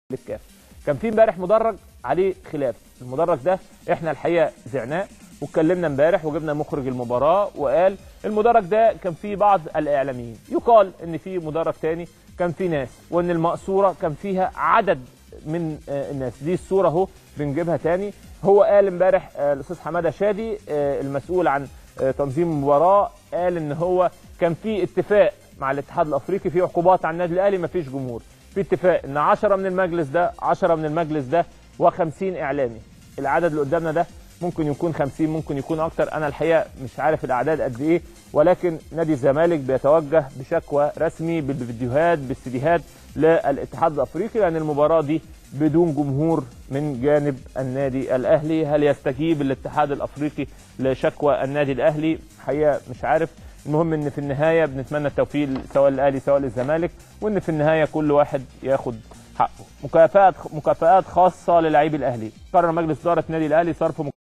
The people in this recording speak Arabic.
للكاف. كان في امبارح مدرج عليه خلاف، المدرج ده احنا الحقيقه زعناه واتكلمنا امبارح وجبنا مخرج المباراه وقال المدرج ده كان فيه بعض الاعلاميين، يقال ان في مدرج تاني كان فيه ناس، وان المقصوره كان فيها عدد من الناس. دي الصوره اهو بنجيبها تاني. هو قال امبارح الاستاذ حماده شادي المسؤول عن تنظيم المباراه قال ان هو كان في اتفاق مع الاتحاد الافريقي في عقوبات على النادي الاهلي، مفيش جمهور، في اتفاق ان 10 من المجلس ده و50 اعلامي. العدد اللي قدامنا ده ممكن يكون 50، ممكن يكون اكتر، انا الحقيقه مش عارف الاعداد قد ايه، ولكن نادي الزمالك بيتوجه بشكوى رسمي بالفيديوهات بالسيديهات للاتحاد الافريقي لان المباراه دي بدون جمهور من جانب النادي الاهلي. هل يستجيب الاتحاد الافريقي لشكوى النادي الاهلي؟ الحقيقه مش عارف. المهم ان في النهايه بنتمنى التوفيق سواء للاهلي سواء للزمالك، وان في النهايه كل واحد ياخد حقه. مكافآت خاصه للاعبي الاهلي. قرر مجلس اداره النادي الاهلي صرف